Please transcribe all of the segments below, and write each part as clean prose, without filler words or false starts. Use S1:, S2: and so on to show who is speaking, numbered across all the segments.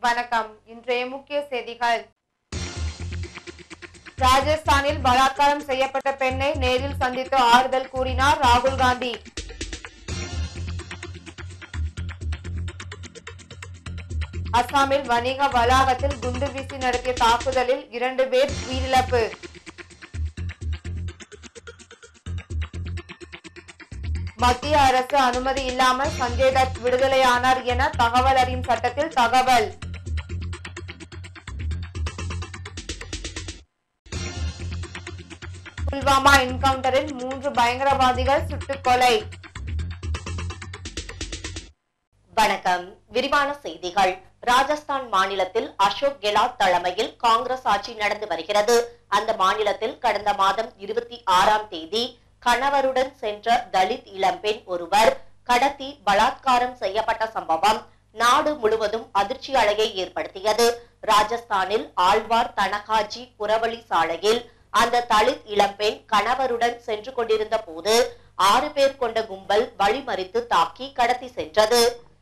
S1: வணக்கம். இன்றைய முக்கிய செய்திகள். ராஜஸ்தானில் பலாத்காரம் செய்யப்பட்ட பெண்ணை நேரில் சந்தித்து ஆறுதல் கூறினார் ராகுல் காந்தி. அசாமில் வணிக வளாகத்தில் குண்டு வீசி நடத்திய தாக்குதலில் 2 பேர் உயிரிழப்பு. மத்திய அரசு அனுமதி இல்லாமல் சஞ்சய் தத் விடுதலையானார் என தகவல் அறியும் சட்டத்தில் தகவல். புல்வாமா என்கவுண்டரில் 3 பயங்கரவாதிகள் சுட்டுக் கொலை.
S2: வணக்கம். விரிவான செய்திகள். ராஜஸ்தான் மாநிலத்தில் அசோக் கெலாட் தலைமையில் காங்கிரஸ் ஆட்சி நடந்து வருகிறது. அந்த மாநிலத்தில் கடந்த மாதம் 26ஆம் தேதி கணவருடன் சென்ற தலித் இளம்பெண் ஒருவர் கடத்தி பலாத்காரம் செய்யப்பட்ட சம்பவம் நாடு முழுவதும் அதிர்ச்சி அலையை ஏற்படுத்தியது. ராஜஸ்தானில் ஆழ்வார் தனகாஜி புறவழி சாலையில் அந்த தலித் இளம்பெண் கணவருடன் சென்று கொண்டிருந்த போது 6 பேர் கொண்ட கும்பல் வழிமறித்து தாக்கி கடத்தி சென்றது.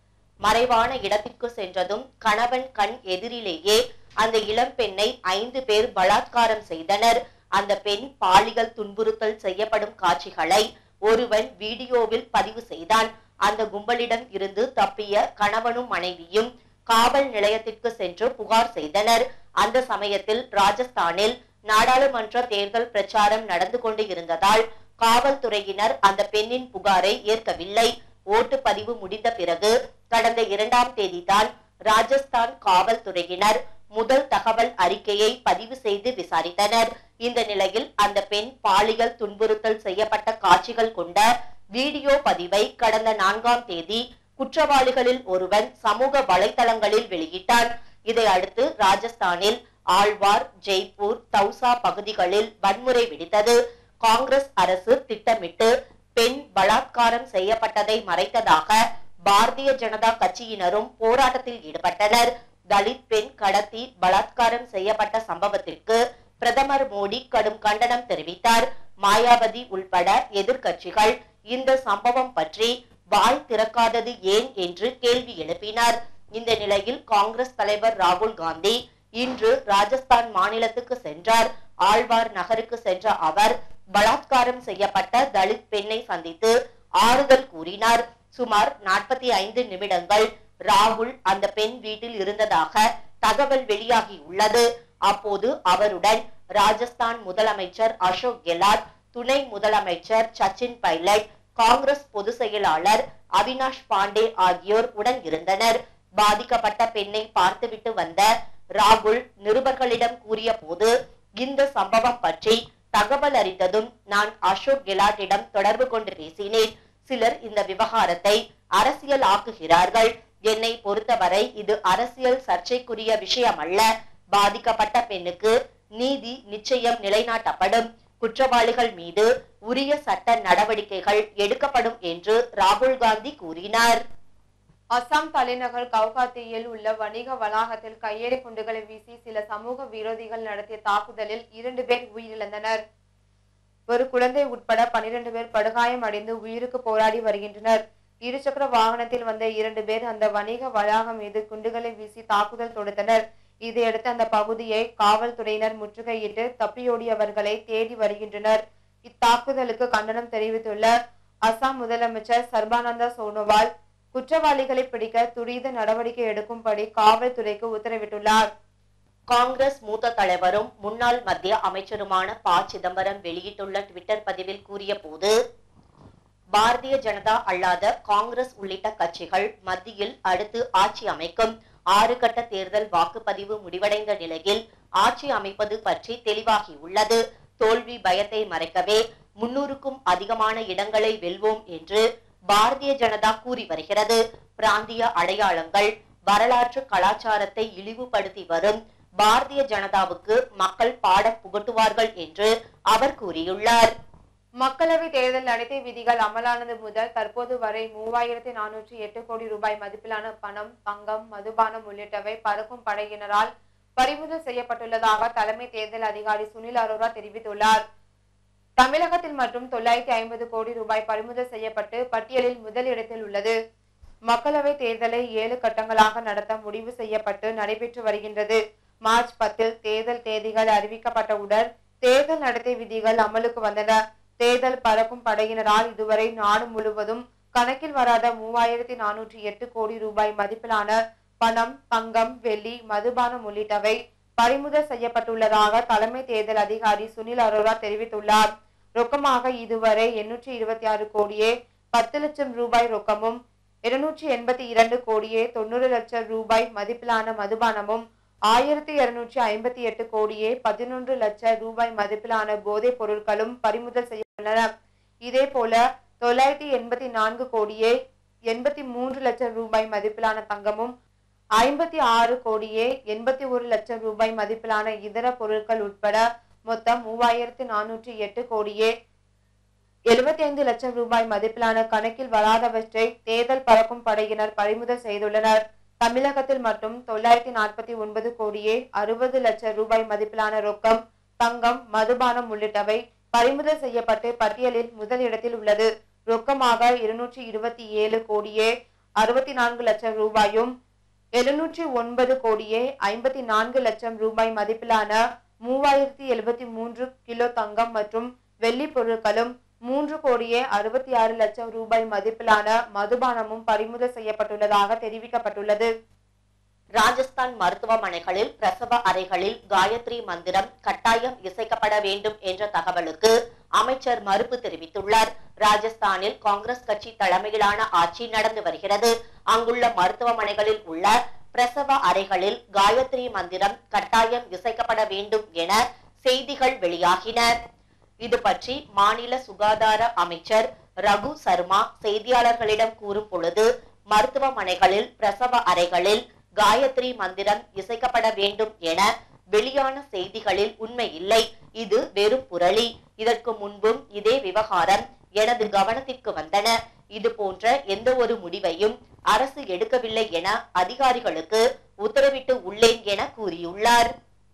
S2: மறைவான இடத்திற்கு சென்றதும் கணவன் கண் எதிரிலேயே அந்த இளம்பெண்ணை 5 பேர் பலாத்காரம் செய்தனர். அந்த பெண் பாலியல் துன்புறுத்தல் செய்யப்படும் காட்சிகளை ஒருவன் வீடியோவில் பதிவு செய்தான். அந்த கும்பலிடம் இருந்து தப்பிய கணவனும் மனைவியும் காவல் நிலையத்திற்கு சென்று புகார் செய்தனர். அந்த சமயத்தில் ராஜஸ்தானில் நாடாளுமன்ற தேர்தல் பிரச்சாரம் நடந்து கொண்டு இருந்ததால் காவல்துறையினர் அந்த பெண்ணின் புகாரை ஏற்கவில்லை. ஓட்டுப்பதிவு முடிந்த பிறகு கடந்த 2ஆம் தேதி தான் ராஜஸ்தான் காவல்துறையினர் முதல் தகவல் அறிக்கையை பதிவு செய்து விசாரித்தனர். இந்த நிலையில் அந்த பெண் பாலியல் துன்புறுத்தல் செய்யப்பட்ட காட்சிகள் கொண்ட வீடியோ பதிவை கடந்த 4ஆம் தேதி குற்றவாளிகளில் ஒருவன் சமூக வலைதளங்களில் வெளியிட்டான். இதை அடுத்து ராஜஸ்தானில் ஆழ்வார், ஜெய்ப்பூர், தௌசா பகுதிகளில் வன்முறை வெடித்தது. காங்கிரஸ் அரசு திட்டமிட்டு பெண் பலாத்காரம் செய்யப்பட்டதை மறைத்ததாக பாரதிய ஜனதா கட்சியினரும் போராட்டத்தில் ஈடுபட்டனர். தலித் பெண் கடத்தி பலாத்காரம் செய்யப்பட்ட சம்பவத்திற்கு பிரதமர் மோடி கடும் கண்டனம் தெரிவித்தார். மாயாவதி உள்பட எதிர்க்கட்சிகள் இந்த சம்பவம் பற்றி வாய் திறக்காதது ஏன் என்று கேள்வி எழுப்பினார். இந்த நிலையில் காங்கிரஸ் தலைவர் ராகுல் காந்தி இன்று ராஜஸ்தான் மாநிலத்துக்கு சென்றார். ஆழ்வார் நகருக்கு சென்ற அவர் பலாத்காரம் செய்யப்பட்ட தலித் பெண்ணை சந்தித்து ஆறுதல் கூறினார். சுமார் 45 நிமிடங்கள் ராகுல் அந்த பெண் வீட்டில் இருந்ததாக தகவல் வெளியாகி உள்ளது. அப்போது அவருடன் ராஜஸ்தான் முதலமைச்சர் அசோக் கெலாட், துணை முதலமைச்சர் சச்சின் பைலட், காங்கிரஸ் பொதுச் செயலாளர் அவினாஷ் பாண்டே ஆகியோர் உடன் இருந்தனர். பாதிக்கப்பட்ட பெண்ணை பார்த்துவிட்டு வந்த ராகுல் நிருபர்களிடம் கூறிய போது, இந்த சம்பவம் பற்றி தகவல் அறிந்ததும் நான் அசோக் கெலாட்டிடம் தொடர்பு கொண்டு பேசினேன். சிலர் இந்த விவகாரத்தை அரசியல் ஆக்குகிறார்கள். என்னை பொறுத்தவரை இது அரசியல் சர்ச்சைக்குரிய விஷயம் அல்ல. பாதிக்கப்பட்ட பெண்ணுக்கு நீதி நிச்சயம் நிலைநாட்டப்படும். குற்றவாளிகள் மீது உரிய சட்ட நடவடிக்கைகள் எடுக்கப்படும் என்று ராகுல் காந்தி கூறினார்.
S1: அசாம் தலைநகர் கவுகாத்தியில் உள்ள வணிக வளாகத்தில் கையெறி குண்டுகளை வீசி சில சமூக விரோதிகள் நடத்திய தாக்குதலில் 2 பேர் உயிரிழந்தனர். ஒரு குழந்தை உட்பட 12 பேர் படுகாயம் அடைந்து உயிருக்கு போராடி வருகின்றனர். இருசக்கர வாகனத்தில் வந்த 2 பேர் அந்த வணிக வளாகம் மீது குண்டுகளை வீசி தாக்குதல் தொடுத்தனர். இதையடுத்து அந்த பகுதியை காவல்துறையினர் முற்றுகையிட்டு தப்பியோடியவர்களை தேடி வருகின்றனர். இத்தாக்குதலுக்கு கண்டனம் தெரிவித்துள்ள அசாம் முதலமைச்சர் சர்பானந்தா சோனோவால் குற்றவாளிகளை பிடிக்க துரித நடவடிக்கை எடுக்கும்படி காவல்துறைக்கு உத்தரவிட்டுள்ளார்.
S2: காங்கிரஸ் மூத்த தலைவரும் முன்னாள் மத்திய அமைச்சருமான ப. சிதம்பரம் வெளியிட்டுள்ள ட்விட்டர் பதிவில் கூறிய போது, பாரதிய ஜனதா அல்லாத காங்கிரஸ் உள்ளிட்ட கட்சிகள் மத்தியில் அடுத்து ஆட்சி அமைக்கும். 6 கட்ட தேர்தல் வாக்குப்பதிவு முடிவடைந்த நிலையில் ஆட்சி அமைப்பது பற்றி தெளிவாகியுள்ளது. தோல்வி பயத்தை மறைக்கவே 300க்கும் அதிகமான இடங்களை வெல்வோம் என்று பாரதிய ஜனதா கூறி வருகிறது. பிராந்திய அடையாளங்கள், வரலாற்று கலாச்சாரத்தை இழிவுபடுத்தி வரும் பாரதிய ஜனதாவுக்கு மக்கள் பாடம் புகட்டுவார்கள் என்று அவர் கூறியுள்ளார்.
S1: மக்களவை தேர்தல் நடத்தை விதிகள் அமலானது முதல் தற்போது வரை 3408 கோடி ரூபாய் மதிப்பிலான பணம், தங்கம், மதுபானம் உள்ளிட்டவை பறக்கும் படையினரால் பறிமுதல் செய்யப்பட்டுள்ளதாக தலைமை தேர்தல் அதிகாரி சுனில் அரோரா தெரிவித்துள்ளார். தமிழகத்தில் மட்டும் 950 கோடி ரூபாய் பறிமுதல் செய்யப்பட்டு பட்டியலில் முதல் இடத்தில் உள்ளது. மக்களவை தேர்தலை 7 கட்டங்களாக நடத்த முடிவு செய்யப்பட்டு நடைபெற்று வருகின்றது. மார்ச் 10 தேர்தல் தேதிகள் அறிவிக்கப்பட்டவுடன் தேர்தல் நடத்தை விதிகள் அமலுக்கு வந்தன. தேர்தல் பறக்கும் படையினரால் இதுவரை நாடு முழுவதும் கணக்கில் வராத 3408 கோடி ரூபாய் மதிப்பிலான பணம், தங்கம், வெள்ளி, மதுபானம் உள்ளிட்டவை பறிமுதல் செய்யப்பட்டுள்ளதாக தலைமை தேர்தல் அதிகாரி சுனில் அரோரா தெரிவித்துள்ளார். ரொக்கமாக இதுவரை 826 கோடியே 10 லட்சம் ரூபாய் ரொக்கமும் 282 கோடியே 90 லட்சம் ரூபாய் மதிப்பிலான மதுபானமும் 1258 கோடியே 11 லட்சம் ரூபாய் மதிப்பிலான போதைப் பொருட்களும் பறிமுதல் செய்யப்பட்டுள்ளன. இதேபோல 984 கோடியே 83 லட்சம் ரூபாய் மதிப்பிலான தங்கமும் 56 கோடியே 81 லட்சம் ரூபாய் மதிப்பிலான இதர பொருட்கள் உட்பட மொத்தம் 3408 கோடியே 75 லட்சம் ரூபாய் மதிப்பிலான கணக்கில் வராதவற்றை தேர்தல் பறக்கும் படையினர் பறிமுதல் செய்துள்ளனர். தமிழகத்தில் மட்டும் 949 கோடியே 60 லட்சம் ரூபாய் மதிப்பிலான ரொக்கம், தங்கம், மதுபானம் உள்ளிட்டவை பறிமுதல் செய்யப்பட்டு பட்டியலில் முதலிடத்தில் உள்ளது. ரொக்கமாக 227 கோடியே 64 லட்சம் ரூபாயும் 709 கோடியே 54 லட்சம் ரூபாய் மதிப்பிலான 3073 கிலோ தங்கம் மற்றும் வெள்ளி பொருட்களும் 3 கோடியே 66 லட்சம் ரூபாய் மதிப்பிலான மதுபானமும் பறிமுதல் செய்யப்பட்டுள்ளதாக தெரிவிக்கப்பட்டுள்ளது.
S2: ராஜஸ்தான் மருத்துவமனைகளில் பிரசவ அறைகளில் காயத்ரி மந்திரம் கட்டாயம் இசைக்கப்பட வேண்டும் என்ற தகவலுக்கு அமைச்சர் மறுப்பு தெரிவித்துள்ளார். ராஜஸ்தானில் காங்கிரஸ் கட்சி தலைமையிலான ஆட்சி நடந்து வருகிறது. அங்குள்ள மருத்துவமனைகளில் உள்ள பிரசவ அறைகளில் காயத்ரி மந்திரம் கட்டாயம் இசைக்கப்பட வேண்டும் என செய்திகள் வெளியாகின. இது பற்றி மாநில சுகாதார அமைச்சர் ரகு சர்மா செய்தியாளர்களிடம் கூறும் பொழுது, மருத்துவமனைகளில் பிரசவ அறைகளில் காயத்ரி மந்திரம் இசைக்கப்பட வேண்டும் என வெளியான செய்திகளில் உண்மை இல்லை. இது வெறும் புரளி. இதற்கு முன்பும் இதே விவகாரம் எனது கவனத்திற்கு வந்தன. இது போன்ற எந்த ஒரு முடிவையும் அரசு எடுக்கவில்லை என அதிகாரிகளுக்கு உத்தரவிட்டு உள்ளேன் என கூறியுள்ளார்.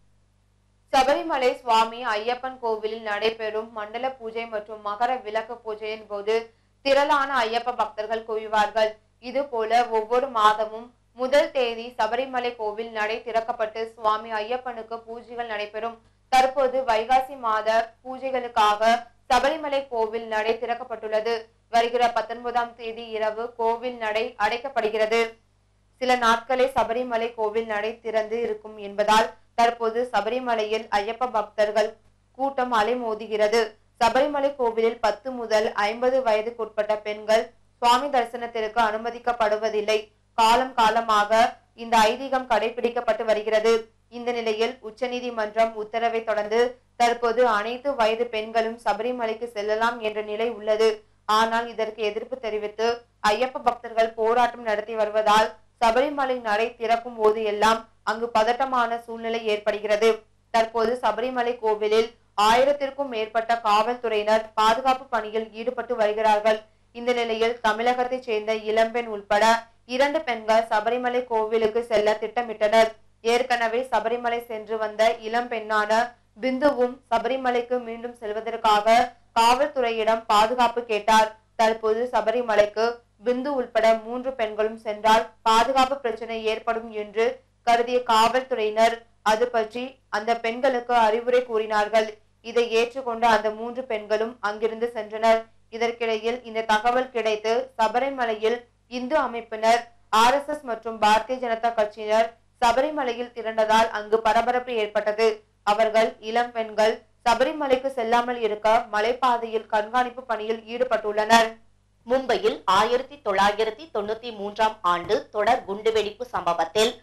S1: சபரிமலை சுவாமி ஐயப்பன் கோவிலில் நடைபெறும் மண்டல பூஜை மற்றும் மகர விளக்கு பூஜையின் போது திரளான ஐயப்ப பக்தர்கள் குவிவார்கள். இது போல ஒவ்வொரு மாதமும் முதல் தேதி சபரிமலை கோவில் நடை திறக்கப்பட்டு சுவாமி ஐயப்பனுக்கு பூஜைகள் நடைபெறும். தற்போது வைகாசி மாத பூஜைகளுக்காக சபரிமலை கோவில் நடை திறக்கப்பட்டுள்ளது. வருகிற 19ஆம் தேதி இரவு கோவில் நடை அடைக்கப்படுகிறது. சில நாட்களே சபரிமலை கோவில் நடை திறந்து இருக்கும் என்பதால் தற்போது சபரிமலையில் ஐயப்ப பக்தர்கள் கூட்டம் அலைமோதுகிறது. சபரிமலை கோவிலில் 10 முதல் 50 வயதுக்குட்பட்ட பெண்கள் சுவாமி தரிசனத்திற்கு அனுமதிக்கப்படுவதில்லை. காலம் காலமாக இந்த ஐதீகம் கடைபிடிக்கப்பட்டு வருகிறது. இந்த நிலையில் உச்சநீதிமன்றம் உத்தரவை தொடர்ந்து தற்போது அனைத்து வயது பெண்களும் சபரிமலைக்கு செல்லலாம் என்ற நிலை உள்ளது. ஆனால் இதற்கு எதிர்ப்பு தெரிவித்து ஐயப்ப பக்தர்கள் போராட்டம் நடத்தி வருவதால் சபரிமலை நடை திறக்கும் போது எல்லாம் அங்கு பதட்டமான சூழ்நிலை ஏற்படுகிறது. தற்போது சபரிமலை கோவிலில் 1000க்கும் மேற்பட்ட காவல்துறையினர் பாதுகாப்பு பணியில் ஈடுபட்டு வருகிறார்கள். இந்த நிலையில் தமிழகத்தைச் சேர்ந்த இளம்பெண் உட்பட 2 பெண்கள் சபரிமலை கோவிலுக்கு செல்ல திட்டமிட்டனர். ஏற்கனவே சபரிமலை சென்று வந்த இளம் பெண்ணான பிந்துவும் சபரிமலைக்கு மீண்டும் செல்வதற்காக காவல்துறையிடம் பாதுகாப்பு கேட்டார். தற்போது சபரிமலைக்கு பிந்து உட்பட 3 பெண்களும் சென்றால் பாதுகாப்பு பிரச்சனை ஏற்படும் என்று கருதிய காவல்துறையினர் அது பற்றி அந்த பெண்களுக்கு அறிவுரை கூறினார்கள். இதை ஏற்றுக்கொண்ட அந்த 3 பெண்களும் அங்கிருந்து சென்றனர். இதற்கிடையில் இந்த தகவல் கிடைத்து சபரிமலையில் இந்து அமைப்பினர், RSS மற்றும் பாரதிய ஜனதா கட்சியினர் சபரிமலையில் திரண்டதால் அங்கு பரபரப்பு ஏற்பட்டது. அவர்கள் இளம் பெண்கள் சபரிமலைக்கு செல்லாமல் இருக்க மலைப்பாதையில் கண்காணிப்பு பணியில் ஈடுபட்டுள்ளனர்.
S2: மும்பையில் 1993ஆம் ஆண்டு தொடர் குண்டுவெடிப்பு சம்பவத்தில்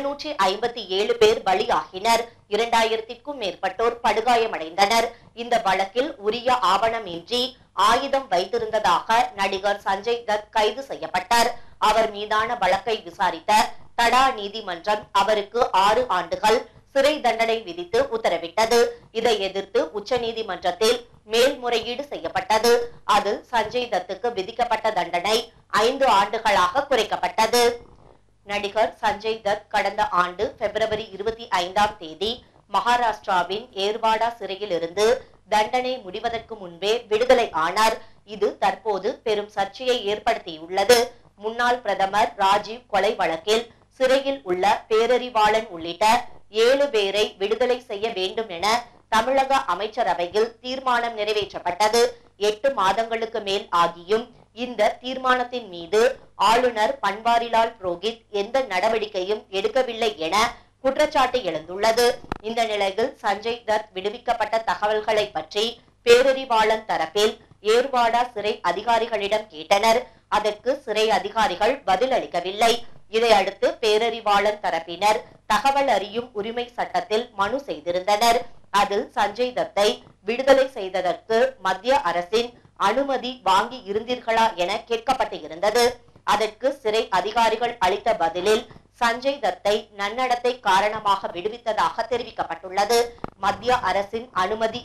S2: 257 பேர் பலியாகினர். 2000க்கும் மேற்பட்டோர் படுகாயமடைந்தனர். இந்த வழக்கில் உரிய ஆவணமின்றி ஆயுதம் வைத்திருந்ததாக நடிகர் சஞ்சய் தத் கைது செய்யப்பட்டார். அவர் மீதான வழக்கை விசாரித்த தடா நீதிமன்றம் அவருக்கு 6 ஆண்டுகள் சிறை தண்டனை விதித்து உத்தரவிட்டது. இதை எதிர்த்து உச்ச நீதிமன்றத்தில் மேல்முறையீடு செய்யப்பட்டது. அதில் சஞ்சய் தத்துக்கு விதிக்கப்பட்ட தண்டனை 5 ஆண்டுகளாக குறைக்கப்பட்டது. நடிகர் சஞ்சய் தத் கடந்த ஆண்டு பிப்ரவரி 25ஆம் தேதி மகாராஷ்டிராவின் ஏர்வாடா சிறையில் இருந்து தண்டனை முடிவதற்கு முன்பே விடுதலை ஆனார். இது தற்போது பெரும் சர்ச்சையை ஏற்படுத்தியுள்ளது. முன்னாள் பிரதமர் ராஜீவ் கொலை வழக்கில் சிறையில் உள்ள பேரறிவாளன் உள்ளிட்ட 7 பேரை விடுதலை செய்ய வேண்டும் என தமிழக அமைச்சரவையில் தீர்மானம் நிறைவேற்றப்பட்டது. 8 மாதங்களுக்கு மேல் ஆகியும் இந்த தீர்மானத்தின் மீது ஆளுநர் பன்வாரிலால் புரோஹித் எந்த நடவடிக்கையும் எடுக்கவில்லை என குற்றச்சாட்டு எழுந்துள்ளது. இந்த நிலையில் சஞ்சய் தத் விடுவிக்கப்பட்ட தகவல்களை பற்றி பேரறிவாளன் தரப்பில் ஏர்வாடா சிறை அதிகாரிகளிடம் கேட்டனர். அதற்கு சிறை அதிகாரிகள் பதில் அளிக்கவில்லை. இதையடுத்து பேரறிவாளன் தரப்பினர் தகவல் அறியும் உரிமை சட்டத்தில் மனு செய்திருந்தனர். அதில் சஞ்சய் தத்தை விடுதலை செய்ததற்கு மத்திய அரசின் அனுமதி வாங்கி இருந்தீர்களா என கேட்கப்பட்டு இருந்தது. அதற்கு சிறை அதிகாரிகள் அளித்த பதிலில் சஞ்சய் தத்தை நன்னடத்தை காரணமாக விடுவித்ததாக தெரிவிக்கப்பட்டுள்ளது. மத்திய அரசின் அனுமதி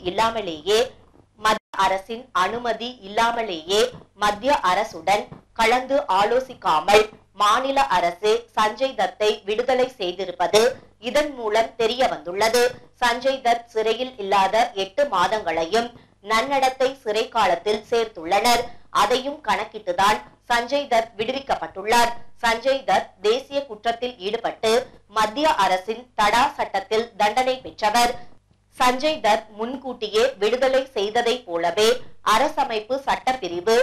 S2: இல்லாமலேயே மத்திய அரசுடன் கலந்து ஆலோசிக்காமல் மாநில அரசு சஞ்சய் தத்தை விடுதலை செய்திருப்பது இதன் மூலம் தெரிய வந்துள்ளது. சஞ்சய் தத் சிறையில் இல்லாத 8 மாதங்களையும் நன்னடத்தை சிறை காலத்தில் சேர்த்துள்ளனர். அதையும் கணக்கிட்டுதான் சஞ்சய் தத் விடுவிக்கப்பட்டுள்ளார். சஞ்சய் தத் தேசிய குற்றத்தில் ஈடுபட்டு மத்திய அரசின் தடா சட்டத்தில் தண்டனை பெற்றவர். சஞ்சய் தத் முன்கூட்டியே விடுதலை செய்ததை போலவே அரசமைப்பு சட்டப்பிரிவு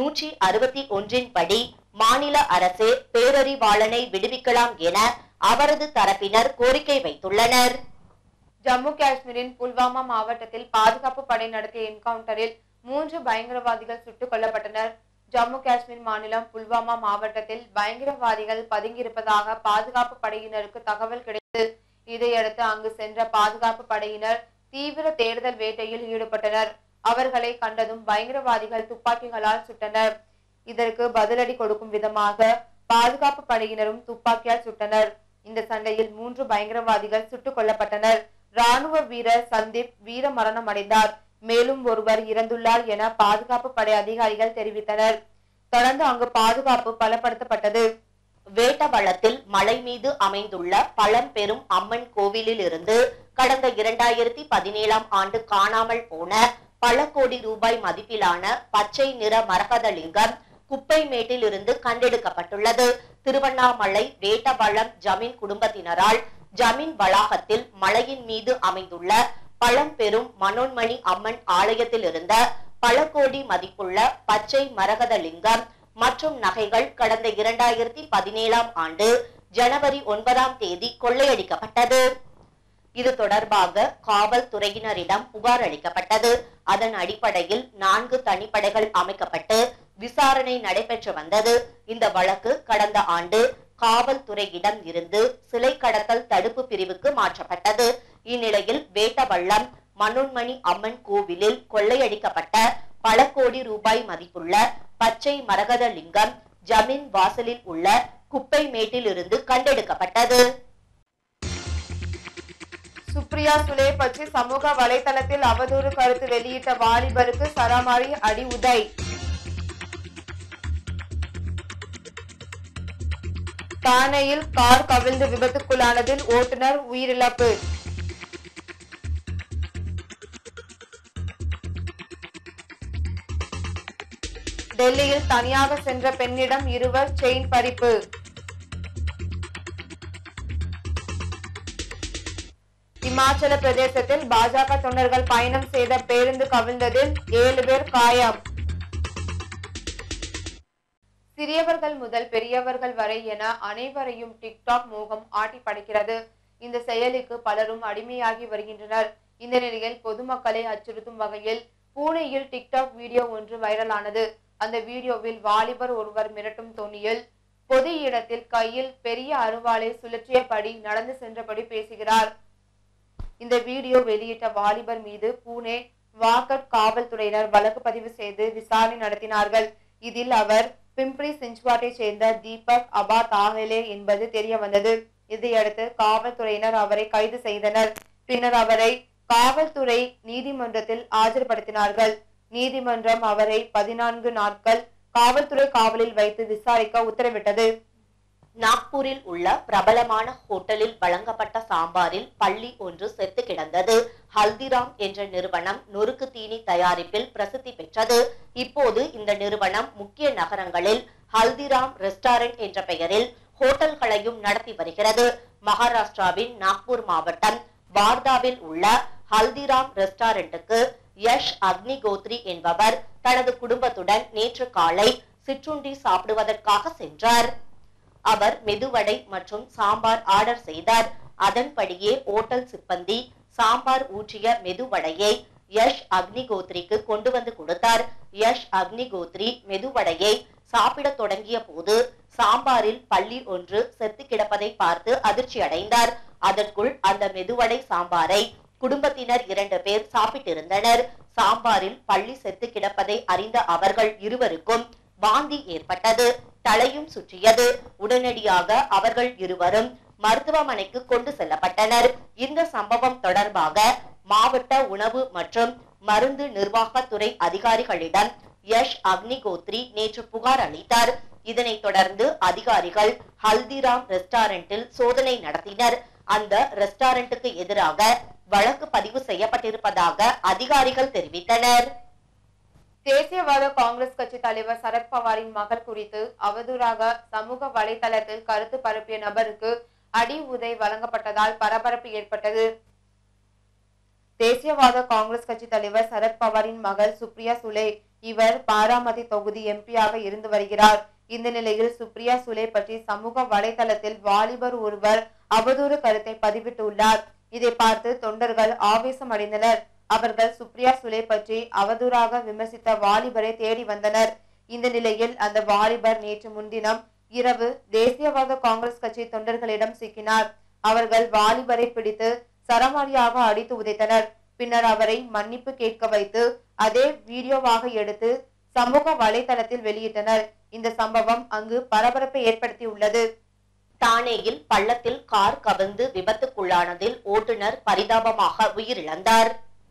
S2: 161 படி மாநில அரசு பேரறிவாளனை விடுவிக்கலாம் என அவரது தரப்பினர் கோரிக்கை வைத்துள்ளனர்.
S1: ஜம்மு காஷ்மீரின் புல்வாமா மாவட்டத்தில் பாதுகாப்பு படை நடத்திய என்கவுண்டரில் 3 பயங்கரவாதிகள் சுட்டுக் கொல்லப்பட்டனர். ஜம்மு காஷ்மீர் மாநிலம் புல்வாமா மாவட்டத்தில் பயங்கரவாதிகள் பதுங்கியிருப்பதாக பாதுகாப்பு படையினருக்கு தகவல் கிடைத்தது. இதையடுத்து அங்கு சென்ற பாதுகாப்பு படையினர் தீவிர தேடுதல் வேட்டையில் ஈடுபட்டனர். அவர்களை கண்டதும் பயங்கரவாதிகள் துப்பாக்கிகளால் சுட்டனர். இதற்கு பதிலடி கொடுக்கும் விதமாக பாதுகாப்பு படையினரும் துப்பாக்கியால் சுட்டனர். இந்த சண்டையில் 3 பயங்கரவாதிகள் சுட்டுக் கொல்லப்பட்டனர். ராணுவ வீரர் சந்தீப் வீர மரணம் அடைந்தார். மேலும் ஒருவர் இறந்துள்ளார் என பாதுகாப்பு படை அதிகாரிகள் தெரிவித்தனர். தொடர்ந்து அங்கு பாதுகாப்பு பலப்படுத்தப்பட்டது.
S2: வேட்டவளத்தில் மலை மீது அமைந்துள்ள பழம்பெரும் அம்மன் கோவிலில் இருந்து கடந்த 2017ஆம் ஆண்டு காணாமல் போன பல கோடி ரூபாய் மதிப்பிலான பச்சை நிற மரகதலிங்கம் குப்பை மேட்டில் இருந்து கண்டெடுக்கப்பட்டுள்ளது. திருவண்ணாமலை வேட்டவளம் ஜமீன் குடும்பத்தினரால் ஜமீன் வளாகத்தில் மலையின் மீது அமைந்துள்ள பழம்பெரும் மனோன்மணி அம்மன் ஆலயத்தில் இருந்த பல கோடி மதிப்புள்ள பச்சை மரகதலிங்கம் மற்றும் நகைகள் கடந்த 2017ஆம் ஆண்டு ஜனவரி 9ஆம் தேதி கொள்ளையடிக்கப்பட்டது. இது தொடர்பாக காவல்துறையினரிடம் புகார் அளிக்கப்பட்டது. அதன் அடிப்படையில் 4 தனிப்படைகள் அமைக்கப்பட்டு விசாரணை நடைபெற்று வந்தது. இந்த வழக்கு கடந்த ஆண்டு காவல்துறையிடம் இருந்து சிலை கடத்தல் தடுப்பு பிரிவுக்கு மாற்றப்பட்டது. இந்நிலையில் வேட்டவள்ளம் மனோன்மணி அம்மன் கோவிலில் கொள்ளையடிக்கப்பட்ட பல கோடி ரூபாய் மதிப்புள்ள பச்சை மரகதலிங்கம் ஜமீன் வாசலில் உள்ள குப்பை மேட்டில் இருந்து கண்டெடுக்கப்பட்டது.
S1: சுப்ரியா சுலே பற்றி சமூக வலைதளத்தில் அவதூறு கருத்து வெளியிட்ட வாலிபருக்கு சரமாரி அடி உதை. தானையில் கார் கவிழ்ந்து விபத்துக்குள்ளானதில் ஓட்டுநர் உயிரிழப்பு. டெல்லியில் தனியாக சென்ற பெண்ணிடம் இருவர் செயின் பறிப்பு. இமாச்சல பிரதேசத்தில் பாஜக தொண்டர்கள் பயணம் செய்த பேருந்து கவிழ்ந்ததில் 7 பேர் காயம். சிறியவர்கள் முதல் பெரியவர்கள் வரை என அனைவரையும் டிக்டாக் மோகம் ஆட்டி படைக்கிறது. இந்த செயலுக்கு பலரும் அடிமையாகி வருகின்றனர். இந்த நிலையில் பொதுமக்களை அச்சுறுத்தும் வகையில் பூனேயில் டிக்டாக் வீடியோ ஒன்று வைரலானது. அந்த வீடியோவில் வாலிபர் ஒருவர் மிரட்டும் தொனியில் பொது இடத்தில் கையில் பெரிய அருவாளை சுழற்றியபடி நடந்து சென்றபடி பேசுகிறார். இந்த வீடியோ வெளியிட்ட வாலிபர் மீது பூனே வாகட் காவல்துறையினர் வழக்கு பதிவு செய்து விசாரணை நடத்தினார்கள். இதில் அவர் பிம்ப்ரி சிஞ்ச்வாட்டை சேர்ந்த தீபக் அபா தாஹலே என்பது தெரிய வந்தது. இதையடுத்து காவல்துறையினர் அவரை கைது செய்தனர். பின்னர் அவரை காவல்துறை நீதிமன்றத்தில் ஆஜர்படுத்தினார்கள். நீதிமன்றம் அவரை 14 நாட்கள் காவல்துறை காவலில் வைத்து விசாரிக்க உத்தரவிட்டது.
S2: நாக்பூரில் உள்ள பிரபலமான ஹோட்டலில் வழங்கப்பட்ட சாம்பாரில் பள்ளி ஒன்று செத்து கிடந்தது. ஹல்திராம் என்ற நிறுவனம் நொறுக்கு தீனி தயாரிப்பில் பிரசித்தி பெற்றது. இப்போது இந்த நிறுவனம் முக்கிய நகரங்களில் ஹல்திராம் ரெஸ்டாரண்ட் என்ற பெயரில் ஹோட்டல்களையும் நடத்தி வருகிறது. மகாராஷ்டிராவின் நாக்பூர் மாவட்டம் வார்தாவில் உள்ள ஹல்திராம் ரெஸ்டாரண்ட்டுக்கு யஷ் அக்னிகோத்ரி என்பவர் தனது குடும்பத்துடன் நேற்று காலை சிற்றுண்டி சாப்பிடுவதற்காக சென்றார். அவர் மெதுவடை மற்றும் சாம்பார் ஆர்டர் செய்தார். அதன்படியே ஓட்டல் சிப்பந்தி சாம்பார் ஊற்றிய மெதுவடையை யஷ் அக்னிகோத்ரிக்கு கொண்டு வந்து கொடுத்தார். யஷ் அக்னிகோத்ரி மெதுவடையை சாப்பிட தொடங்கிய போது சாம்பாரில் பள்ளி ஒன்று செத்து கிடப்பதை பார்த்து அதிர்ச்சி அடைந்தார். அதற்குள் அந்த மெதுவடை சாம்பாரை குடும்பத்தினர் 2 பேர் சாப்பிட்டிருந்தனர். சாம்பாரில் பள்ளி செத்து கிடப்பதை அறிந்த அவர்கள் இருவருக்கும் வாந்தி ஏற்பட்டது, தலையும் சுற்றியது. உடனடியாக அவர்கள் இருவரும் மருத்துவமனைக்கு கொண்டு செல்லப்பட்டனர். இந்த சம்பவம் தொடர்பாக மாவட்ட உணவு மற்றும் மருந்து நிர்வாகத்துறை அதிகாரிகளிடம் யஷ் அக்னிகோத்ரி நேற்று புகார் அளித்தார். இதனைத் தொடர்ந்து அதிகாரிகள் ஹல்திராம் ரெஸ்டாரண்டில் சோதனை நடத்தினர். அந்த ரெஸ்டாரண்ட்டுக்கு எதிராக வழக்கு பதிவு செய்யப்பட்டிருப்பதாக அதிகாரிகள் தெரிவித்தனர்.
S1: தேசியவாத காங்கிரஸ் கட்சி தலைவர் சரத்பவாரின் மகள் குறித்து அவதூறாக சமூக வலைதளத்தில் கருத்து பரப்பிய நபருக்கு அடி உதை வழங்கப்பட்டதால் பரபரப்பு ஏற்பட்டது. தேசியவாத காங்கிரஸ் கட்சி தலைவர் சரத்பவாரின் மகள் சுப்ரியா சுலே, இவர் பாராமதி தொகுதி எம்பியாக இருந்து வருகிறார். இந்த நிலையில் சுப்ரியா சுலே பற்றி சமூக வலைதளத்தில் வாலிபர் ஒருவர் அவதூறு கருத்தை பதிவிட்டுள்ளார். இதை பார்த்து தொண்டர்கள் ஆவேசம் அடைந்தனர். அவர்கள் சுப்ரியா சுலே பற்றி அவதூறாக விமர்சித்த வாலிபரை தேடி வந்தனர். இந்த நிலையில் அந்த வாலிபர் நேற்று முன்தினம் இரவு தேசியவாத காங்கிரஸ் கட்சி தொண்டர்களிடம் சிக்கினார். அவர்கள் வாலிபரை பிடித்து சரமாரியாக அடித்து உதைத்தனர். பின்னர் அவரை மன்னிப்பு கேட்க வைத்து அதே வீடியோவாக எடுத்து சமூக வலைதளத்தில் வெளியிட்டனர். இந்த சம்பவம் அங்கு பரபரப்பை ஏற்படுத்தியுள்ளது.
S2: தானேயில் பள்ளத்தில் கார் கவிழ்ந்து விபத்துக்குள்ளானதில் ஓட்டுநர் பரிதாபமாக உயிரிழந்தார்.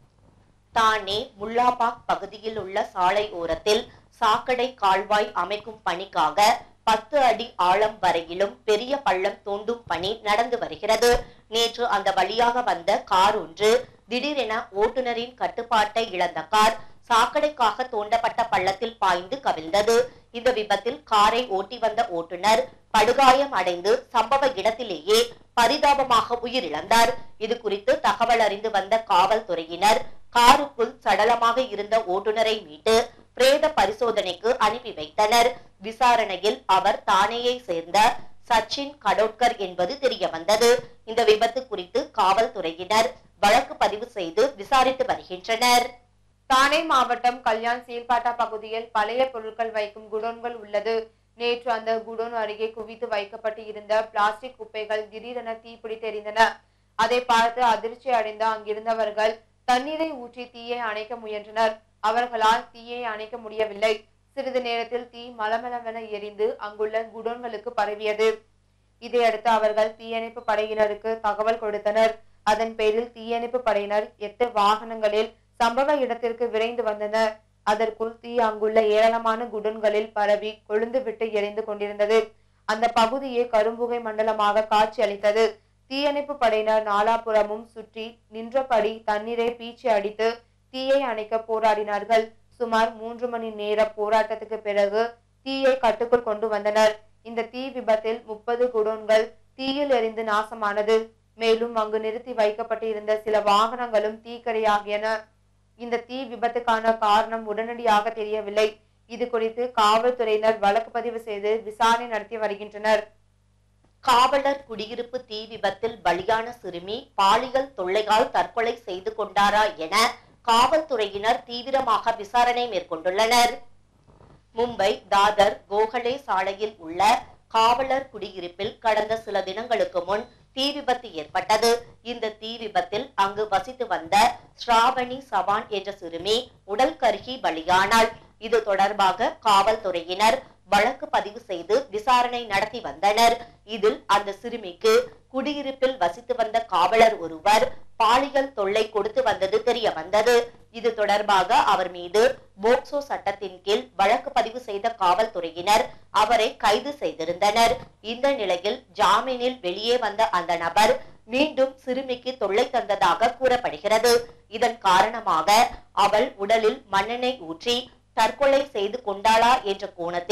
S2: தானே முல்லாபாக் பகுதியில் உள்ள சாலை ஓரத்தில் சாக்கடை கால்வாய் அமைக்கும் பணிக்காக 10 அடி ஆழம் வரையிலும் பெரிய பள்ளம் தோண்டும் பணி நடந்து வருகிறது. நேற்று அந்த வழியாக வந்த கார் ஒன்று திடீரென ஓட்டுநரின் கட்டுப்பாட்டை இழந்த கார் சாக்கடைக்காக தோண்டப்பட்ட பள்ளத்தில் பாய்ந்து கவிழ்ந்தது. இந்த விபத்தில் காரை ஓட்டி வந்த ஓட்டுநர் படுகாயம் அடைந்து சம்பவ இடத்திலேயே பரிதாபமாக உயிரிழந்தார். இது குறித்து தகவல் அறிந்து வந்த காவல்துறையினர் காருக்குள் சடலமாக இருந்த ஓட்டுநரை மீட்டு பிரேத பரிசோதனைக்கு அனுப்பி வைத்தனர். விசாரணையில் அவர் தானேயை சேர்ந்த சச்சின் கடோட்கர் என்பது தெரிய வந்தது. இந்த விபத்து குறித்து காவல்துறையினர் வழக்கு பதிவு செய்து விசாரித்து வருகின்றனர்.
S1: தானே மாவட்டம் கல்யாண் சீல்பாட்டா பகுதியில் பழைய பொருட்கள் வைக்கும் குடோன்கள் உள்ளது. நேற்று அந்த குடோன் அருகே குவித்து வைக்கப்பட்டு இருந்த பிளாஸ்டிக் குப்பைகள் திடீரென தீப்பிடித்து எரிந்தன. அதை பார்த்து அதிர்ச்சி அடைந்த அங்கிருந்தவர்கள் தண்ணீரை ஊற்றி தீயை அணைக்க முயன்றனர். அவர்களால் தீயை அணைக்க முடியவில்லை. சிறிது நேரத்தில் தீ மலமளவென எரிந்து அங்குள்ள குடோன்களுக்கு பரவியது. இதையடுத்து அவர்கள் தீயணைப்பு படையினருக்கு தகவல் கொடுத்தனர். அதன் பேரில் தீயணைப்பு படையினர் 8 வாகனங்களில் சம்பவ இடத்திற்கு விரைந்து வந்தனர். அதற்குள் தீ அங்குள்ள ஏராளமான குடோன்களில் பரவி கொழுந்து விட்டு எரிந்து கொண்டிருந்தது. அந்த பகுதியே கரும்புகை மண்டலமாக காட்சி அளித்தது. தீயணைப்பு படையினர் நாலாபுறமும் சுற்றி நின்றபடி தண்ணீரை பீச்சி அடித்து தீயை அணைக்க போராடினார்கள். சுமார் 3 மணி நேர போராட்டத்துக்கு பிறகு தீயை கட்டுக்குள் கொண்டு வந்தனர். இந்த தீ விபத்தில் 30 குடோன்கள் தீயில் எரிந்து நாசமானது. மேலும் அங்கு நிறுத்தி வைக்கப்பட்டு இருந்த சில வாகனங்களும் தீக்கரையாகியன. இந்த தீ விபத்துக்கான காரணம் உடனடியாக தெரியவில்லை. இது குறித்து காவல்துறையினர் வழக்கு பதிவு செய்து விசாரணை நடத்தி வருகின்றனர்.
S2: காவலர் குடியிருப்பு தீ விபத்தில் பலியான சிறுமி பாலியல் தொல்லையால் தற்கொலை செய்து கொண்டாரா என காவல்துறையினர் தீவிரமாக விசாரணை மேற்கொண்டுள்ளனர். மும்பை தாதர் கோகலே சாலையில் உள்ள காவலர் குடியிருப்பில் கடந்த சில தினங்களுக்கு முன் தீ விபத்து ஏற்பட்டது. இந்த தீ விபத்தில் அங்கு வசித்து வந்த ஸ்ராவணி சவான் என்ற சிறுமி உடல் கருகி பலியானாள். இது தொடர்பாக காவல்துறையினர் வழக்கு பதிவு செய்து விசாரணை நடத்தி வந்தனர். இதில் அந்த சிறுமிக்கு குடியிருப்பில் வசித்து வந்த காவலர் ஒருவர் பாலியல் தொல்லை கொடுத்து வந்தது தெரிய வந்தது. இது தொடர்பாக அவர் மீது போக்சோ சட்டத்தின் கீழ் வழக்கு பதிவு செய்த காவல்துறையினர் அவரை கைது செய்திருந்தனர். இந்த நிலையில் ஜாமீனில் வெளியே வந்த அந்த நபர் மீண்டும் சிறுமிக்கு தொல்லை தந்ததாக கூறப்படுகிறது. இதன் காரணமாக அவள் உடலில் மண்ணெண்ணெய் ஊற்றி தற்கொலை செய்து கொண்டாளா என்ற கோணத்தில்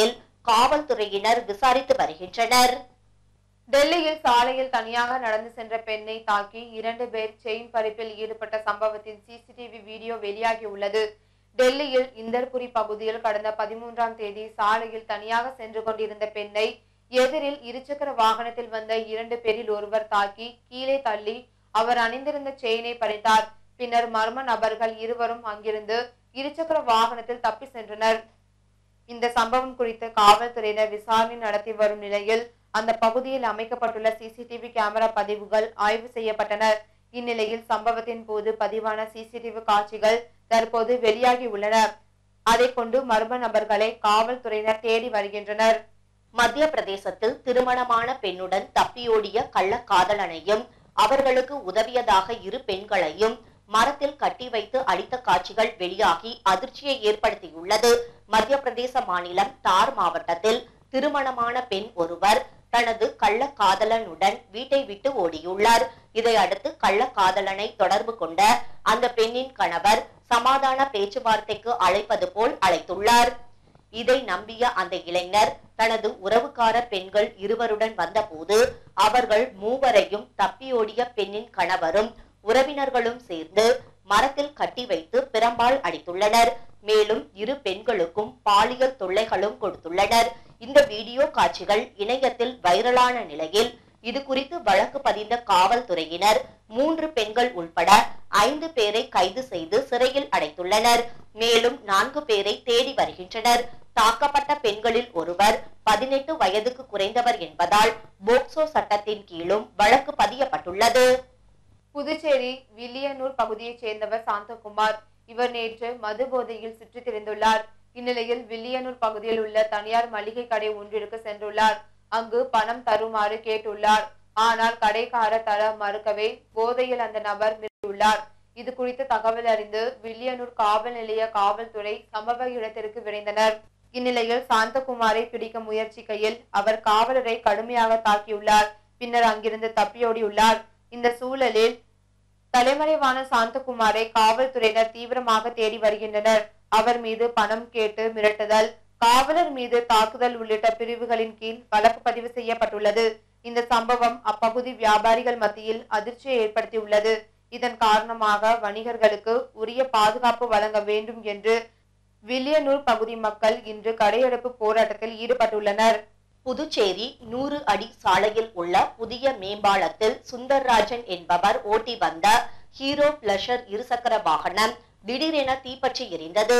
S2: காவல்துறையினர் விசாரித்து வருகின்றனர்.
S1: டெல்லியில் சாலையில் தனியாக நடந்து சென்ற பெண்ணை தாக்கி 2 பேர் செயின் பறிப்பில் ஈடுபட்ட சம்பவத்தின் சிசிடிவி வீடியோ வெளியாகியுள்ளது. டெல்லியில் இந்தர்புரி பகுதியில் கடந்த 13ஆம் தேதி சாலையில் தனியாக சென்று கொண்டிருந்த பெண்ணை எதிரில் இருசக்கர வாகனத்தில் வந்த 2 பேரில் ஒருவர் தாக்கி கீழே தள்ளி அவர் அணிந்திருந்த செயினை பறித்தார். பின்னர் மர்ம நபர்கள் இருவரும் அங்கிருந்து இருசக்கர வாகனத்தில் தப்பி சென்றனர். இந்த சம்பவம் குறித்து காவல்துறையினர் விசாரணை நடத்தி வரும் நிலையில் அந்த பகுதியில் அமைக்கப்பட்டுள்ள சிசிடிவி கேமரா பதிவுகள் ஆய்வு செய்யப்பட்டன. இந்நிலையில் சம்பவத்தின் போது பதிவான சிசிடிவி காட்சிகள் தற்போது வெளியாகி உள்ளன. அதை கொண்டு மர்ம நபர்களை காவல்துறையினர் தேடி வருகின்றனர்.
S2: மத்திய பிரதேசத்தில் திருமணமான பெண்ணுடன் தப்பியோடிய கள்ளக்காதலனையும் அவர்களுக்கு உதவியதாக 2 பெண்களையும் மரத்தில் கட்டி வைத்து அடித்த காட்சிகள் வெளியாகி அதிர்ச்சியை ஏற்படுத்தியுள்ளது. மத்திய பிரதேச மாநிலம் தார் மாவட்டத்தில் திருமணமான பெண் ஒருவர் தனது கள்ளக்காதலனுடன் வீட்டை விட்டு ஓடியுள்ளார். இதையடுத்து கள்ளக்காதலனை தொடர்பு கொண்ட அந்த பெண்ணின் கணவர் சமாதான பேச்சுவார்த்தைக்கு அழைப்பது போல் அழைத்துள்ளார். இதை நம்பிய அந்த இளைஞர் தனது உறவுக்கார பெண்கள் இருவருடன் வந்தபோது அவர்கள் மூவரையும் தப்பியோடிய பெண்ணின் கணவரும் உறவினர்களும் சேர்ந்து மரத்தில் கட்டி வைத்து பிரம்பால் அடித்துள்ளனர். மேலும் 2 பெண்களுக்கும் பாலியல் தொல்லைகளும் கொடுத்துள்ளனர். இந்த வீடியோ காட்சிகள் இணையத்தில் வைரலான நிலையில் இது குறித்து வழக்கு பதிந்த காவல்துறையினர் 3 பெண்கள் உள்பட 5 பேரை கைது செய்து சிறையில் அடைத்துள்ளனர். மேலும் 4 பேரை தேடி வருகின்றனர். தாக்கப்பட்ட பெண்களில் ஒருவர் 18 வயதுக்கு குறைந்தவர் என்பதால் போக்சோ சட்டத்தின் கீழும் வழக்கு பதியப்பட்டுள்ளது.
S1: புதுச்சேரி வில்லியனூர் பகுதியைச் சேர்ந்தவர் சாந்தகுமார். இவர் நேற்று மது போதையில் சுற்றித் திரிந்துள்ளார். இந்நிலையில் வில்லியனூர் பகுதியில் உள்ள தனியார் மளிகை கடை ஒன்றிற்கு சென்றுள்ளார். அங்கு பணம் தருமாறு கேட்டுள்ளார். ஆனால் கடைக்காரர் தர மறுக்கவே போதையில் அந்த நபர் மிரட்டியுள்ளார். இது குறித்து தகவல் அறிந்து வில்லியனூர் காவல் நிலைய காவல்துறை சம்பவ இடத்திற்கு விரைந்தனர். இந்நிலையில் சாந்தகுமாரை பிடிக்க முயற்சிக்கையில் அவர் காவலரை கடுமையாக தாக்கியுள்ளார். பின்னர் அங்கிருந்து தப்பியோடியுள்ளார். இந்த சூழலில் தலைமறைவான சாந்தகுமாரை காவல்துறையினர் தீவிரமாக தேடி வருகின்றனர். அவர் மீது பணம் கேட்டு மிரட்டுதல், காவலர் மீது தாக்குதல் உள்ளிட்ட பிரிவுகளின் கீழ் வழக்கு பதிவு செய்யப்பட்டுள்ளது. இந்த சம்பவம் அப்பகுதி வியாபாரிகள் மத்தியில் அதிர்ச்சியை ஏற்படுத்தியுள்ளது. இதன் காரணமாக வணிகர்களுக்கு உரிய பாதுகாப்பு வழங்க வேண்டும் என்று வில்லியனூர் பகுதி மக்கள் இன்று கடையடைப்பு போராட்டத்தில் ஈடுபட்டுள்ளனர்.
S2: புதுச்சேரி 100 அடி சாலையில் உள்ள புதிய மேம்பாலத்தில் சுந்தர்ராஜன் என்பவர் ஓட்டி வந்த ஹீரோ பிளஷர் இருசக்கர வாகனம் திடீரென தீப்பற்றி எரிந்தது.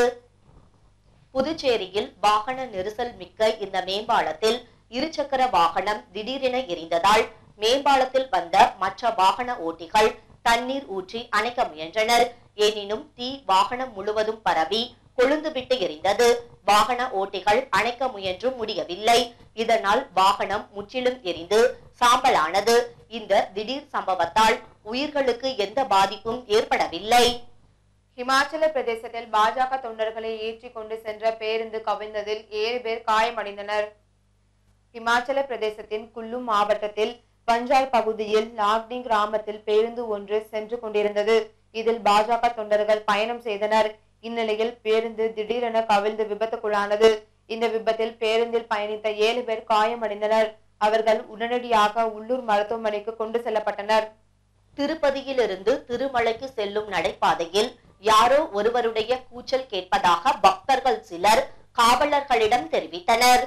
S2: புதுச்சேரியில் வாகன நெரிசல் மிக்க இந்த மேம்பாலத்தில் இருசக்கர வாகனம் திடீரென எரிந்ததால் மேம்பாலத்தில் வந்த மற்ற வாகன ஓட்டிகள் தண்ணீர் ஊற்றி அணைக்க முயன்றனர். எனினும் தீ வாகனம் முழுவதும் பரவி கொழுந்துவிட்டு எரிந்தது. வாகன ஓட்டிகள் அணைக்க முயன்றும் முடியவில்லை. இதனால் வாகனம் முற்றிலும் எரிந்து சாம்பலானது. இந்த திடீர் சம்பவத்தால் உயிர்களுக்கு எந்த பாதிப்பும் ஏற்படவில்லை.
S1: ஹிமாச்சல பிரதேசத்தில் பாஜக தொண்டர்களை ஏற்றி கொண்டு சென்ற பேருந்து கவிழ்ந்ததில் 7 பேர் காயமடைந்தனர். ஹிமாச்சல பிரதேசத்தின் குல்லு மாவட்டத்தில் பஞ்சால் பகுதியில் லாக்டிங் கிராமத்தில் பேருந்து ஒன்று சென்று கொண்டிருந்தது. இதில் பாஜக தொண்டர்கள் பயணம் செய்தனர். இந்நிலையில் பேருந்து திடீரென கவிழ்ந்து விபத்துக்குள்ளானது. இந்த விபத்தில் பேருந்தில் பயணித்த 7 பேர் காயமடைந்தனர். அவர்கள் உடனடியாக உள்ளூர் மருத்துவமனைக்கு கொண்டு செல்லப்பட்டனர்.
S2: திருப்பதியிலிருந்து திருமலைக்கு செல்லும் நடைபாதையில் யாரோ ஒருவருடைய கூச்சல் கேட்பதாக பக்தர்கள் சிலர் காவலர்களிடம் தெரிவித்தனர்.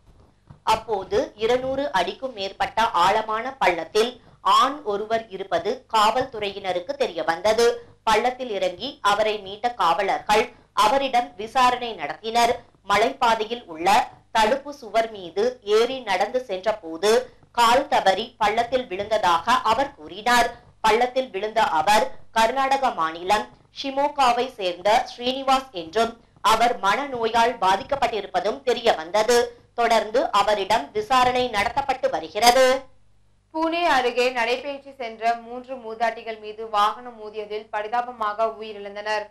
S2: அப்போது 200 அடிக்கும் மேற்பட்ட ஆழமான பள்ளத்தில் ஆண் ஒருவர் இருப்பது காவல்துறையினருக்கு தெரிய வந்தது. பள்ளத்தில் இறங்கி அவரை மீட்ட காவலர்கள் அவரிடம் விசாரணை நடத்தினர். மலைப்பாதையில் உள்ள தடுப்பு சுவர் மீது ஏறி நடந்து சென்ற போது கால் தவறி பள்ளத்தில் விழுந்ததாக அவர் கூறினார். பள்ளத்தில் விழுந்த அவர் கர்நாடக மாநிலம் ஷிமோகாவை சேர்ந்த ஸ்ரீனிவாஸ் என்றும் அவர் மனநோயால் பாதிக்கப்பட்டிருப்பதும் தெரிய வந்தது. தொடர்ந்து அவரிடம் விசாரணை நடத்தப்பட்டு வருகிறது.
S1: புனே அருகே நடைபயிற்சி சென்ற 3 மூதாட்டிகள் மீது வாகனம் மோதியதில் பரிதாபமாக உயிரிழந்தனர்.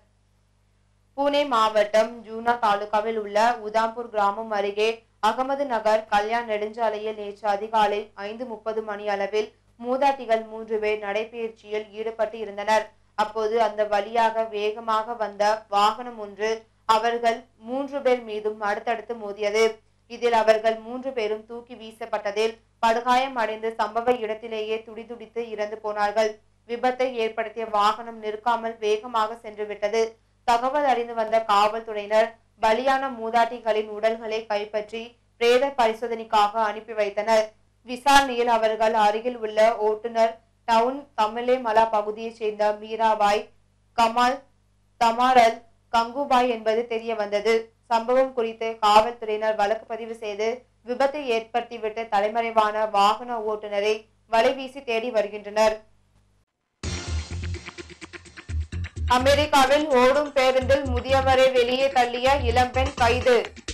S1: புனே மாவட்டம் ஜூனா தாலுகாவில் உள்ள உதாம்பூர் கிராமம் அருகே அகமது நகர் கல்யாண் நெடுஞ்சாலையில் நேற்று அதிகாலை 5:30 மணி அளவில் மூதாட்டிகள் 3 பேர் நடைபயிற்சியில் ஈடுபட்டு இருந்தனர். அப்போது அந்த வழியாக வேகமாக வந்த வாகனம் ஒன்று அவர்கள் 3 பேர் மீதும் அடுத்தடுத்து மோதியது. இதில் அவர்கள் 3 பேரும் தூக்கி வீசப்பட்டதில் படுகாயம் அடைந்து சம்பவ இடத்திலேயே துடிதுடித்து இறந்து போனார்கள். விபத்தை ஏற்படுத்திய வாகனம் நிற்காமல் வேகமாக சென்று விட்டது. தகவல் அறிந்து வந்த காவல்துறையினர் பலியான மூதாட்டிகளின் உடல்களை கைப்பற்றி பிரேத பரிசோதனைக்காக அனுப்பி வைத்தனர். விசாரணையில் அவர்கள் அருகில் உள்ள ஓட்டுநர் டவுன் தமிழேமலா பகுதியைச் சேர்ந்த மீராபாய், கமால், தமாரல், கங்குபாய் என்பது தெரிய வந்தது. சம்பவம் குறித்து காவல்துறையினர் வழக்கு பதிவு செய்து விபத்தை ஏற்படுத்திவிட்டு தலைமறைவான வாகன ஓட்டுநரை வலைவீசி தேடி வருகின்றனர். அமெரிக்காவில் ஓடும் பேருந்தில் முதியவரை வெளியே தள்ளிய இளம்பெண் கைது.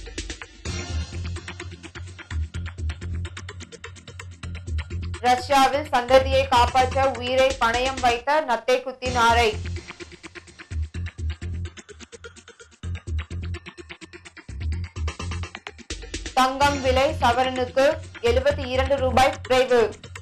S1: ரஷ்யாவில் சந்ததியை காப்பாற்ற உயிரை பணயம் வைத்த நத்தை குத்தி நாரை. தங்கம் விலை சவரனுக்கு 72 ரூபாய் குறைவு.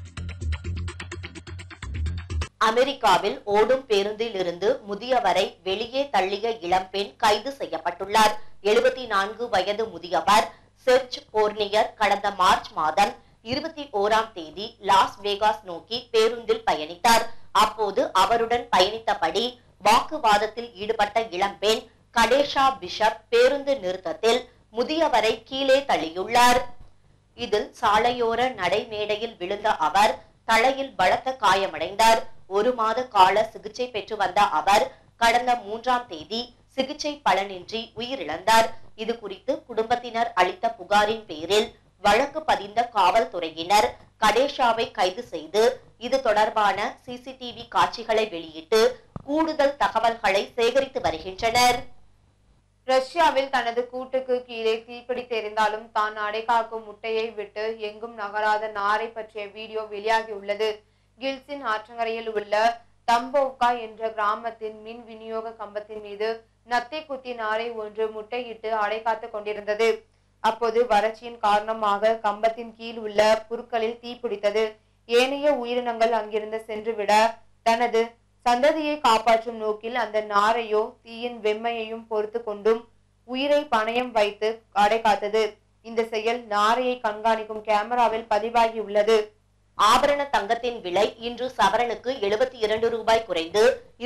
S2: அமெரிக்காவில் ஓடும் பேருந்தில் இருந்து முதியவரை வெளியே தள்ளிய இளம்பெண் கைது செய்யப்பட்டுள்ளார். 74 வயது முதியவர் செர்ஜ் போர்னியர் கடந்த மார்ச் மாதம் 21ஆம் தேதி லாஸ் வேகாஸ் நோக்கி பேருந்தில் பயணித்தார். அப்போது அவருடன் பயணித்தபடி வாக்குவாதத்தில் ஈடுபட்ட இளம்பெண் கடேஷா பிஷப் பேருந்து நிறுத்தத்தில் முதியவரை கீழே தள்ளியுள்ளார். இதில் சாலையோர நடைமேடையில் விழுந்த அவர் தலையில் பலத்த காயமடைந்தார். 1 மாத கால சிகிச்சை பெற்று வந்த அவர் கடந்த 3ஆம் தேதி சிகிச்சை பலனின்றி உயிரிழந்தார். இது குறித்து குடும்பத்தினர் அளித்த புகாரின் பேரில் வழக்கு பதிந்த காவல்துறையினர் கடேஷாவை கைது செய்து இது தொடர்பான சிசிடிவி காட்சிகளை வெளியிட்டு கூடுதல் தகவல்களை சேகரித்து வருகின்றனர்.
S1: ரஷ்யாவில் தனது கூட்டுக்கு கீழே தீப்பிடித்து எரிந்தாலும் தான் அடைகாக்கும் முட்டையை விட்டு எங்கும் நகராத நாரை பற்றிய வீடியோ வெளியாகியுள்ளது. கில்சின் ஆற்றங்கரையில் உள்ள தம்போவ்கா என்ற கிராமத்தின் மின் விநியோக கம்பத்தின் மீது நத்தை குத்தி நாரை ஒன்று முட்டையிட்டு அடைகாத்து கொண்டிருந்தது. அப்போது வறட்சியின் காரணமாக கம்பத்தின் கீழ் உள்ள புற்களில் தீப்பிடித்தது. ஏனைய உயிரினங்கள் அங்கிருந்து சென்றுவிட தனது சந்ததியை காப்பாற்றும் நோக்கில் அந்த நாரையோ தீயின் வெம்மையையும் பொறுத்து கொண்டும் உயிரை பணயம் வைத்து அடைகாத்தது. இந்த செயல் நாரையை கண்காணிக்கும் கேமராவில் பதிவாகியுள்ளது.
S2: ஆபரண தங்கத்தின் விலை இன்று சவரனுக்கு 72 ரூபாய் குறைந்து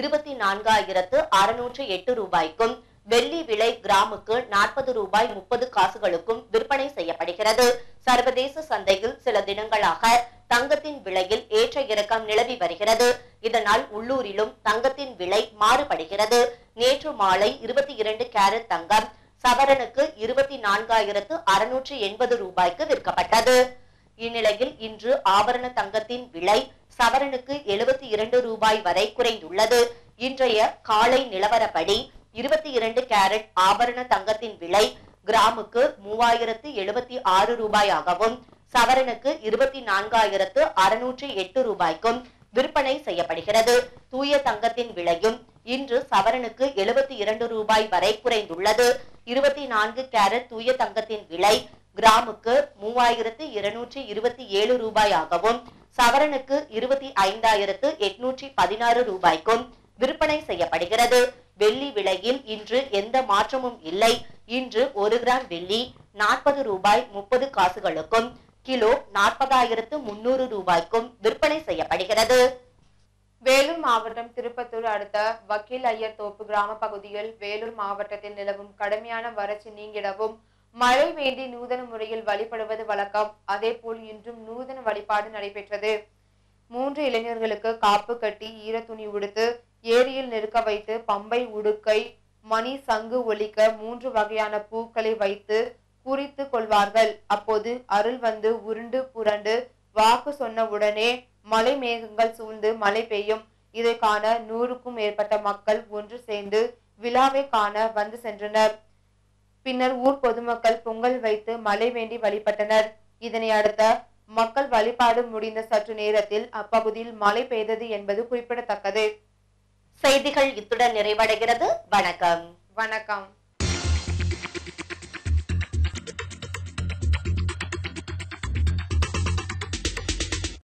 S2: 24,608 ரூபாய்க்கும், வெள்ளி விலை கிராமுக்கு 40 ரூபாய் 30 காசுகளுக்கும் விற்பனை செய்யப்படுகிறது. சர்வதேச சந்தையில் சில தினங்களாக தங்கத்தின் விலையில் ஏற்ற இறக்கம் நிலவி வருகிறது. இதனால் உள்ளூரிலும் தங்கத்தின் விலை மாறுபடுகிறது. நேற்று மாலை 22 கேரட் தங்கம் சவரனுக்கு 24,680 ரூபாய்க்கு விற்கப்பட்டது. இந்நிலையில் இன்று ஆபரண தங்கத்தின் விலை சவரனுக்கு 72 ரூபாய் வரை குறைந்துள்ளது. இன்றைய காலை நிலவரப்படி 22 கேரட் ஆபரண தங்கத்தின் விலை கிராமுக்கு 3076 ரூபாயாகவும் சவரனுக்கு 24,608 ரூபாய்க்கும் விற்பனை செய்யப்படுகிறது. தூய தங்கத்தின் விலையும் இன்று சவரனுக்கு 72 ரூபாய் வரை குறைந்துள்ளது. 24 கேரட் தூய தங்கத்தின் விலை கிராமுக்கு 3227 ரூபாயாகவும் சவரனுக்கு 25,816 ரூபாய்க்கும் விற்பனை செய்யப்படுகிறது. வெள்ளி விலையில் இன்று எந்த மாற்றமும் இல்லை. இன்று 1 கிராம் வெள்ளி 40 ரூபாய் 30 காசுகளுக்கும் கிலோ 40,300 ரூபாய்க்கும் விற்பனை செய்யப்படுகிறது.
S1: வேலூர் மாவட்டம் திருப்பத்தூர் அடுத்த வக்கீல் ஐயர் தோப்பு கிராம பகுதியில் வேலூர் மாவட்டத்தில் நிலவும் கடுமையான வறட்சி நீங்கிடவும் மழை வேண்டி நூதன முறையில் வழிபடுவது வழக்கம். அதே போல் இன்றும் நூதன வழிபாடு நடைபெற்றது. 3 இளைஞர்களுக்கு காப்பு கட்டி ஈர துணி உடுத்து ஏரியில் நிற்க வைத்து பம்பை உடுக்கை மணி சங்கு ஒலிக்க 3 வகையான பூக்களை வைத்து குறித்து கொள்வார்கள். அப்போது அருள் வந்து உருண்டு புரண்டு வாக்கு சொன்ன உடனே மலை மேகங்கள் சூழ்ந்து மழை பெய்யும். இதை காண 100க்கும் மேற்பட்ட மக்கள் ஒன்று சேர்ந்து விழாவை காண வந்து சென்றனர். பின்னர் ஊர் பொதுமக்கள் பொங்கல் வைத்து மழை வேண்டி வழிபட்டனர். இதனை அடுத்த மக்கள் வழிபாடு முடிந்த சற்று நேரத்தில் அப்பகுதியில் மழை பெய்தது என்பது குறிப்பிடத்தக்கது.
S2: செய்திகள் இத்துடன் நிறைவடைகிறது. வணக்கம்.
S1: வணக்கம்.